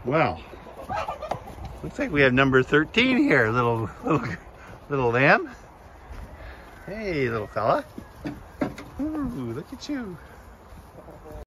Well, looks like we have number 13 here, little lamb. Hey, little fella. Ooh, look at you.